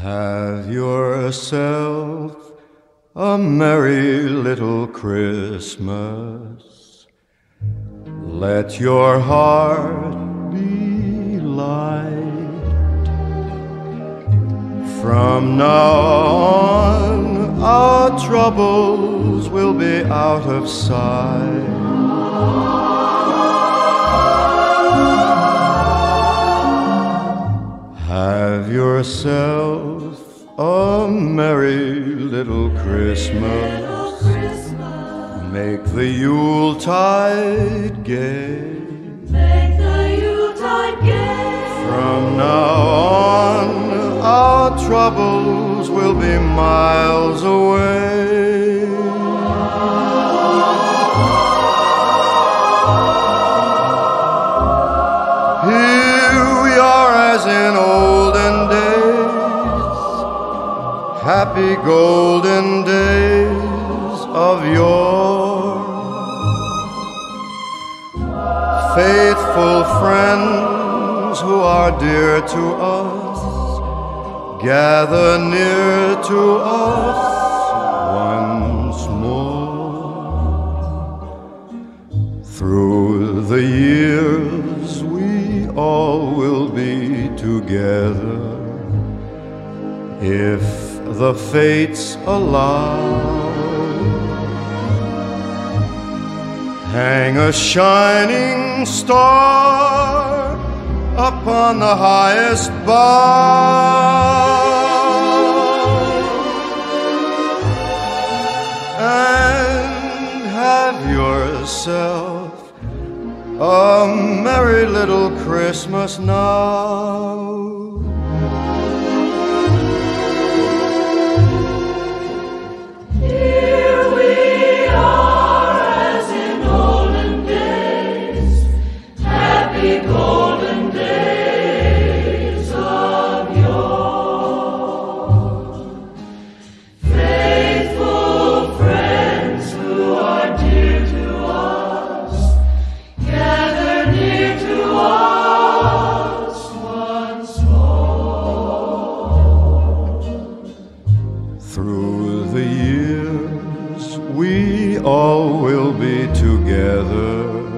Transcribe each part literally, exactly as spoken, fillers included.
Have yourself a merry little Christmas. Let your heart be light. From now on, our troubles will be out of sight. Have yourself a merry little Christmas. Make the Yuletide gay. Make the Yuletide gay. From now on, our troubles will be miles away. Here we are as in olden days, happy golden days of yore. Faithful friends who are dear to us, gather near to us once more. Through the years we all will be together, if the fates allow. Hang a shining star upon the highest bough, and have yourself a merry little Christmas now. Golden days of yore. Faithful friends who are dear to us, gather near to us once more. Through the years we all will be together,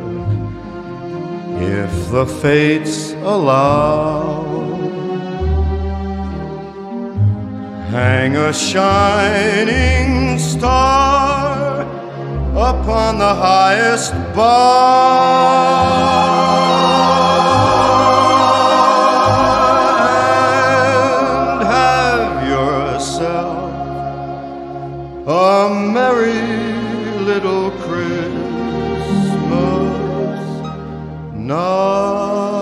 if the fates allow. Hang a shining star upon the highest bough, and have yourself a merry little Christmas now.